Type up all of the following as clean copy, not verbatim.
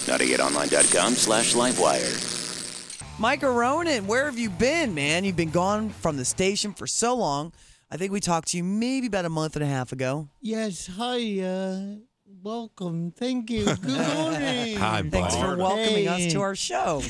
Now to getonline.com/livewire. Mike Aronin, where have you been, man? You've been gone from the station for so long. I think we talked to you maybe about a month and a half ago. Yes, hi, welcome. Thank you. Good morning. Hi, Thanks for welcoming us to our show.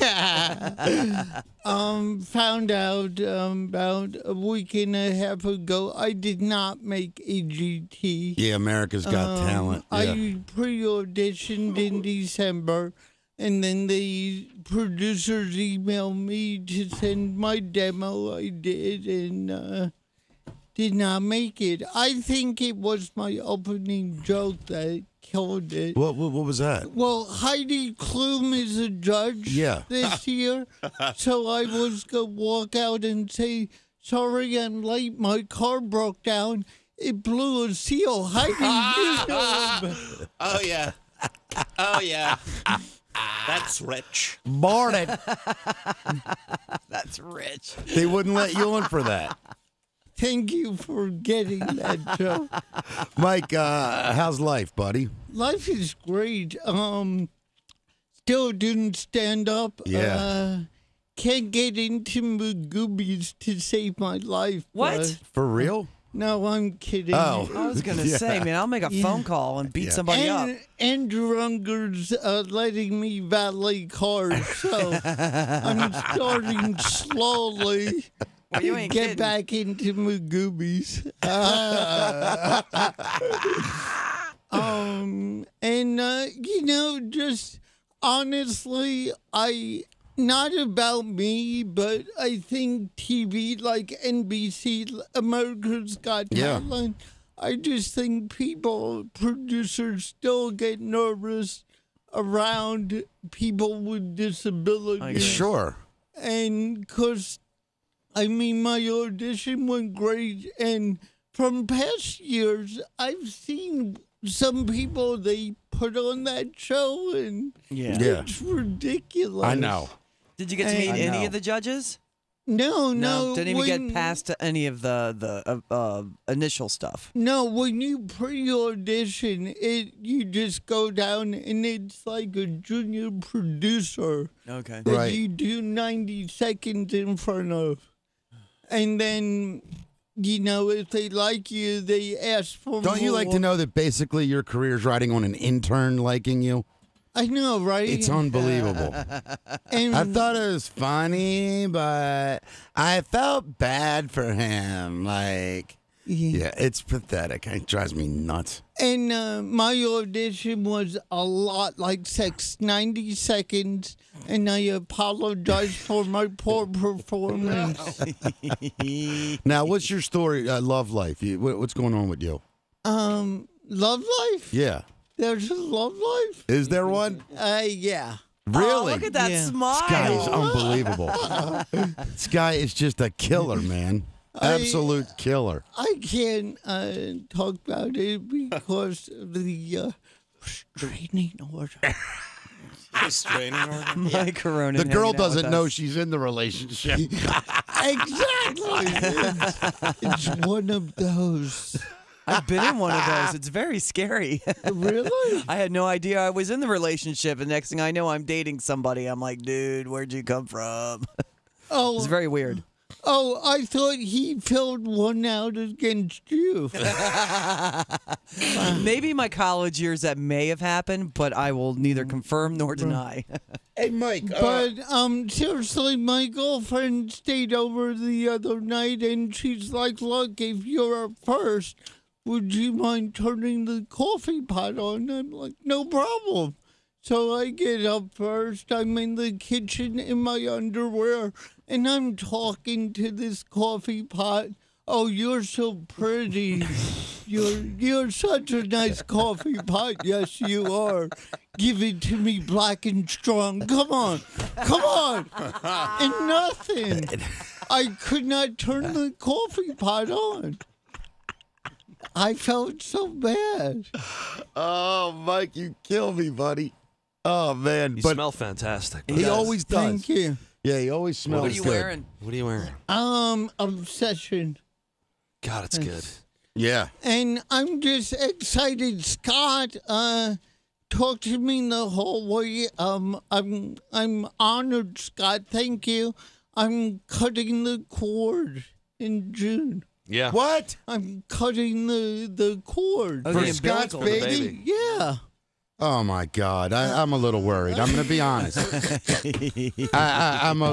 Found out about a week and a half ago I did not make AGT. Yeah, America's Got Talent. Yeah. I pre-auditioned in December, and then the producers emailed me to send my demo. I did, and did not make it. I think it was my opening joke that killed it. What was that? Well, Heidi Klum is a judge this year, so I was going to walk out and say, sorry, I'm late. My car broke down. It blew a seal. Heidi Klum. Oh, yeah. Oh, yeah. That's rich. Morning. That's rich. They wouldn't let you in for that. Thank you for getting that joke. Mike, how's life, buddy? Life is great. Still doing stand up. Yeah. Can't get into Magoobies to save my life. What? For real? No, I'm kidding. Oh. I was going to say, man, I'll make a phone call and beat somebody up. Andrew Unger's letting me valet cars, so I'm starting slowly Well, you to ain't get kidding. back into Magoobies. Just honestly, not about me, but I think TV like NBC, America's Got Talent, I just think producers still get nervous around people with disabilities. Sure. And because, my audition went great. And from past years, I've seen some people they put on that show, and it's ridiculous. I know. Did you get to meet any of the judges? No. Didn't even get past any of the initial stuff. No, when you pre-audition, you just go down and it's like a junior producer. Okay. That you do 90 seconds in front of. And then, if they like you, they ask for more. Don't you like to know that basically your career's riding on an intern liking you? I know, right? It's unbelievable. And I thought it was funny, but I felt bad for him. It's pathetic. It drives me nuts. And my audition was a lot like 90 seconds, and I apologize for my poor performance. Now, what's your story, love life? What's going on with you? Love life? Yeah. There's a love life? Is there one? Yeah. Really? Oh, look at that smile. This guy is unbelievable. This guy is just a killer, man. Absolute killer. I can't talk about it because of the restraining order. Restraining order? Mike Aronin. The girl hanging out doesn't with know us. she's in the relationship. Exactly. It's one of those. I've been in one of those. It's very scary. Really? I had no idea I was in the relationship, and next thing I know, I'm dating somebody. I'm like, dude, where'd you come from? Oh, It's very weird. Oh, I thought he filled one out against you. Maybe my college years that may have happened, but I will neither confirm nor deny. Hey, Mike. But seriously, my girlfriend stayed over the other night, and she's like, "Look, if you're up first, would you mind turning the coffee pot on?" I'm like, "No problem." So I get up first. I'm in the kitchen in my underwear, and I'm talking to this coffee pot. "Oh, you're so pretty. You're such a nice coffee pot. Yes, you are. Give it to me black and strong. Come on. And nothing. I could not turn the coffee pot on. I felt so bad. Oh, Mike, you kill me, buddy. Oh, man. You smell fantastic. He always does. Thank you. Yeah, he always smells What are you good. wearing? What are you wearing? Obsession. God, it's good. Yeah. And I'm just excited, Scott. talked to me the whole way. I'm honored, Scott. Thank you. I'm cutting the cord in June. Yeah. What? I'm cutting the cord Oh, for the Scott's umbilical. baby. For the baby. Yeah. Oh my God, I'm a little worried. I'm going to be honest. I'm a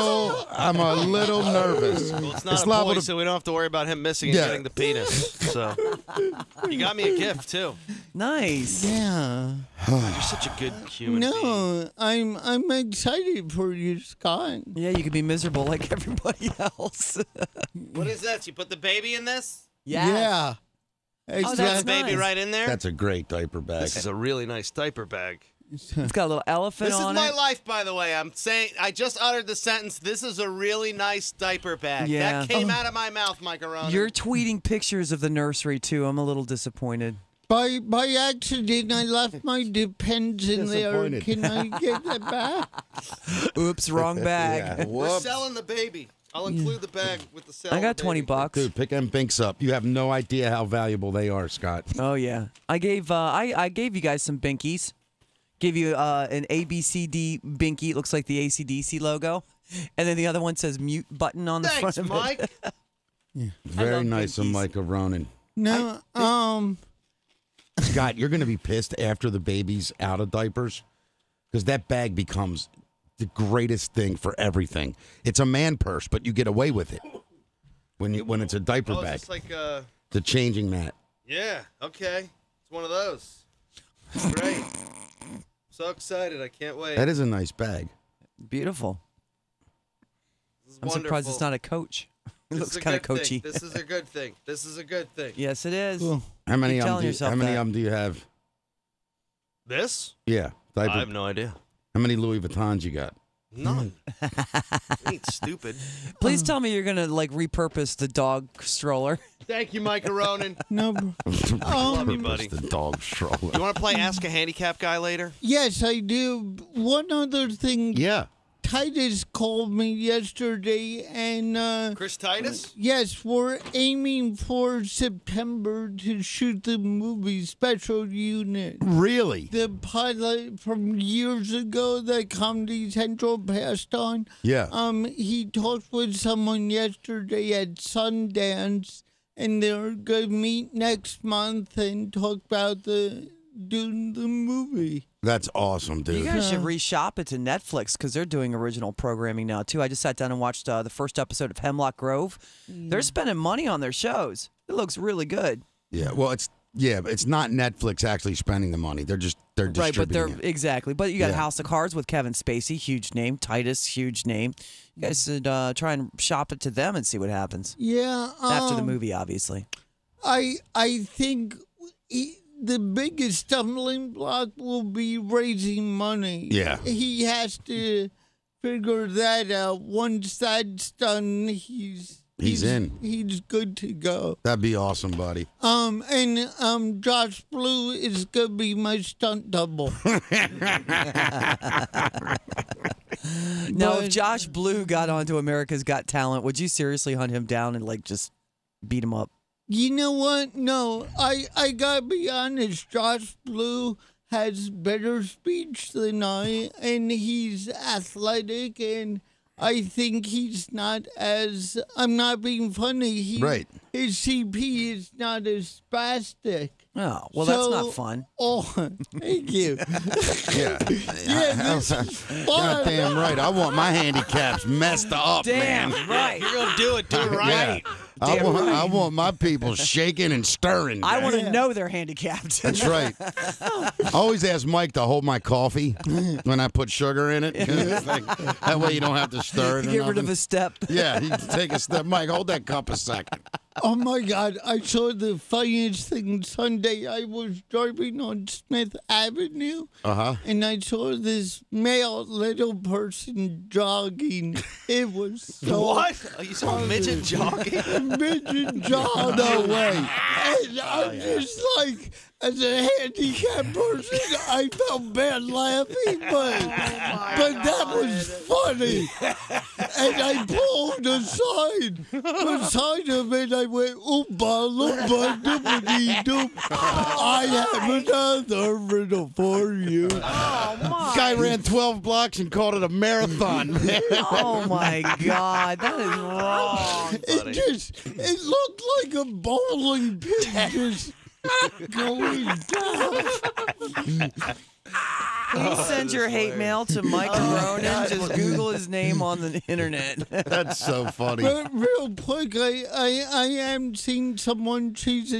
little nervous. Well, it's not It's a liable boy, to- so we don't have to worry about him missing and Yeah. getting the penis. So you got me a gift too. Nice. Yeah. You're such a good human being. No, I'm excited for you, Scott. Yeah, you could be miserable like everybody else. What is this? You put the baby in this? Yeah. that's Put the Exactly. baby nice. right in there? That's a great diaper bag. This is a really nice diaper bag. It's got a little elephant This is on my it. life, by the way. I'm saying, I just uttered the sentence, this is a really nice diaper bag. Yeah. That came out of my mouth, Mike Arona. You're tweeting pictures of the nursery too. I'm a little disappointed. By accident, I left my Depends in there. Disappointed. Can I get that back? Oops, wrong bag. Yeah. We're Whoops. selling the baby. I'll include the bag with the sale. I of got the $20 baby. bucks. Dude, pick them binks up. You have no idea how valuable they are, Scott. Oh yeah, I gave I gave you guys some binkies. Gave you an ABCD binky. It looks like the ACDC logo, and then the other one says mute button on the Thanks, front of Mike. it. Very love nice of binkies. Micah Ronan. No, Scott, you're going to be pissed after the baby's out of diapers because that bag becomes the greatest thing for everything. It's a man purse, but you get away with it when it's a diaper Oh, bag. it's just like, The changing mat. yeah, okay. It's one of those. Great. So excited. I can't wait. That is a nice bag. Beautiful. This is I'm surprised it's wonderful. not a coach. It This looks is a kind of good coachy. thing. This is a good thing. This is a good thing. Yes, it is. Cool. How many Keep of telling them? yourself How many that. of them do you have? This? Yeah, diaper. I have no idea. How many Louis Vuittons you got? None. Ain't stupid. Please tell me you're gonna like repurpose the dog stroller. Thank you, Mike Aronin. no. Love you, buddy. The dog stroller. You want to play Ask a Handicap Guy later? Yes, I do. One other thing. Yeah. Titus called me yesterday, and Chris Titus? yes, we're aiming for September to shoot the movie Special Unit. Really? The pilot from years ago that Comedy Central passed on. Yeah. He talked with someone yesterday at Sundance, and they're gonna meet next month and talk about doing the movie. That's awesome, You dude. guys should reshop it to Netflix because they're doing original programming now too. I just sat down and watched the first episode of Hemlock Grove. They're spending money on their shows. It looks really good. Yeah. Well, but it's not Netflix actually spending the money. They're Right, but distributing they're it. exactly. But you got Yeah. House of Cards with Kevin Spacey, huge name. Titus, huge name. You guys should try and shop it to them and see what happens Yeah. after the movie, obviously. I think the biggest stumbling block will be raising money. Yeah. He has to figure that out. Once that's done, he's in. He's good to go. That'd be awesome, buddy. And Josh Blue is gonna be my stunt double. Now, if But- Josh Blue got onto America's Got Talent, would you seriously hunt him down and like just beat him up? You know what? No, I gotta be honest. Josh Blue has better speech than I, and he's athletic, and I think he's not as. I'm not being funny. Right. His CP is not as spastic. Oh, well, that's So- not fun. Oh, thank you. Yeah. Yeah, this is fun. Goddamn right. I want my handicaps messed up, Damn, man. right. You're going to do it. Do it right. Yeah. I want my people shaking and stirring. I man. want to know they're handicapped. That's right. I always ask Mike to hold my coffee when I put sugar in it. That way you don't have to stir it. or Get rid of nothing. a step. Yeah, you take a step. Mike, hold that cup a second. Oh my God, I saw the funniest thing Sunday. I was driving on Smith Avenue. Uh-huh. And I saw this male little person jogging. It was so What? Oh, you saw a midget jogging? midget jogging. No way. And I'm just like, as a handicapped person, I felt bad laughing, but that was funny. And I pulled aside beside him, and I went, oompa, loompa, doopity doop. I have another riddle for you. Guy ran 12 blocks and called it a marathon. Oh my God, that is wrong. It looked like a bowling pin just going down. Please send your hate mail to Mike Ronan. Just Google his name on the internet. That's so funny. But real quick, I am seeing someone. She's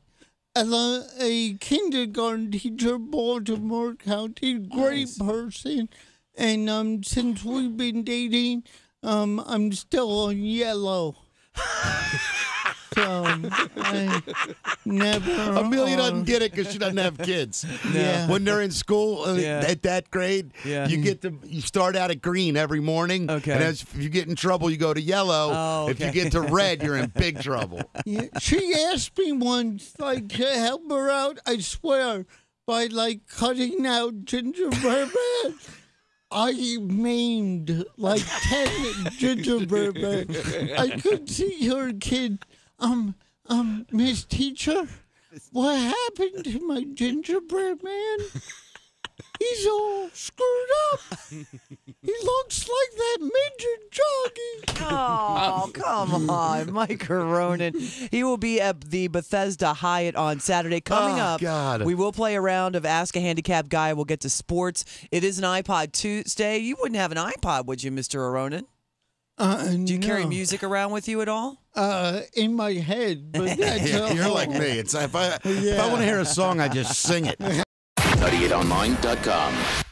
a kindergarten teacher, Baltimore County, great person. And since we've been dating, I'm still on yellow. So I never. Amelia doesn't get it because she doesn't have kids. Yeah. When they're in school at that grade, you start out at green every morning. Okay. And if you get in trouble, you go to yellow. Oh, If you okay. get to red, you're in big trouble. Yeah, she asked me once, like, to help her out, I swear, by, like, cutting out gingerbread man. I maimed, like, 10 gingerbread men. I could see her kid, Miss Teacher, what happened to my gingerbread man? He's all screwed up. He looks like that midget jogging. Oh, come on, Mike Ronan. He will be at the Bethesda Hyatt on Saturday. Coming up, God. we will play a round of Ask a Handicapped Guy. We'll get to sports. It is an iPod Tuesday. You wouldn't have an iPod, would you, Mr. Ronan? Do you carry music around with you at all? In my head, but that's You're like me. If I want to hear a song, I just sing it. 98online.com.